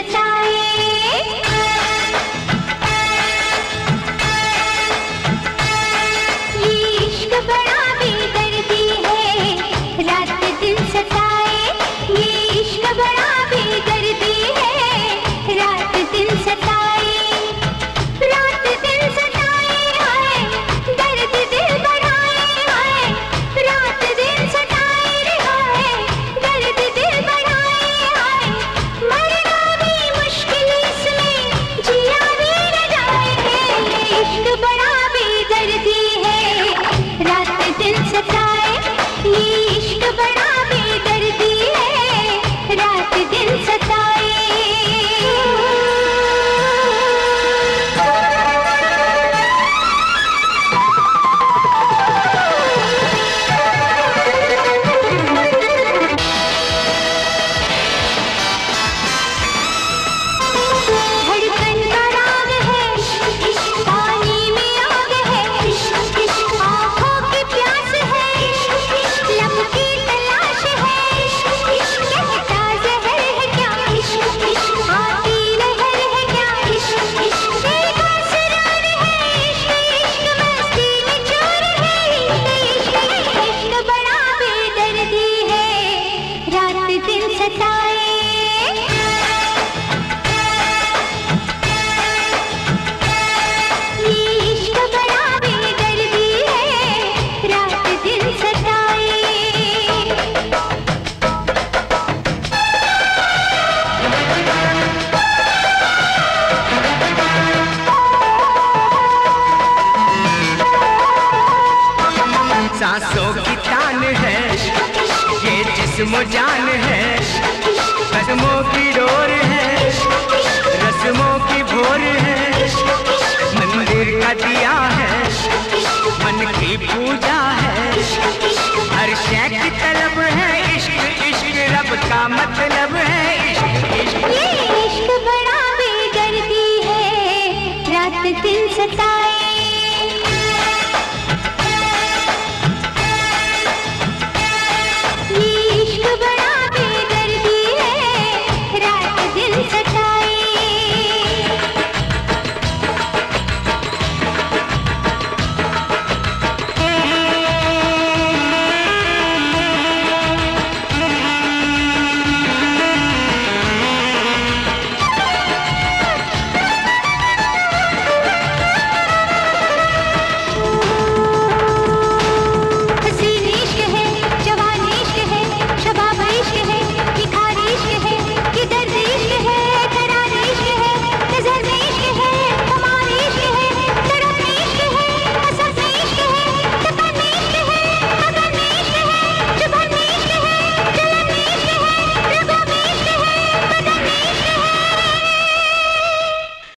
सताए। ये इश्क बड़ा बेदर्दी है, रात दिन सताए। ये इश्क बड़ा बेदर्दी है, रात दिन सताए। रात दिन सताए हाय, दर्द दिल बढ़ाए हाय। रात दिन सताए हाय, दर्द दिल बढ़ाए हाय। मरना भी मुश्किल इसमें, जिया भी न जाए। ये इश्क बड़ा बेदर्दी है, रात दिन सताए। ये इश्क बड़ा बेदर्दी है, रात दिन सताए। धड़कन का राग है, पानी में आग है। आँखों की प्यास है, लब की तलाश है। कहता ज़हर है क्या, आती लहर है क्या। एक असरार है, इश्क मस्ती में चोर है। इश्क बड़ा बेदर्दी है, रात दिन सताए। ये इश्क बड़ा बेदर्दी है, रात दिन सताए। सांसों की तान है, ये जिस्म जान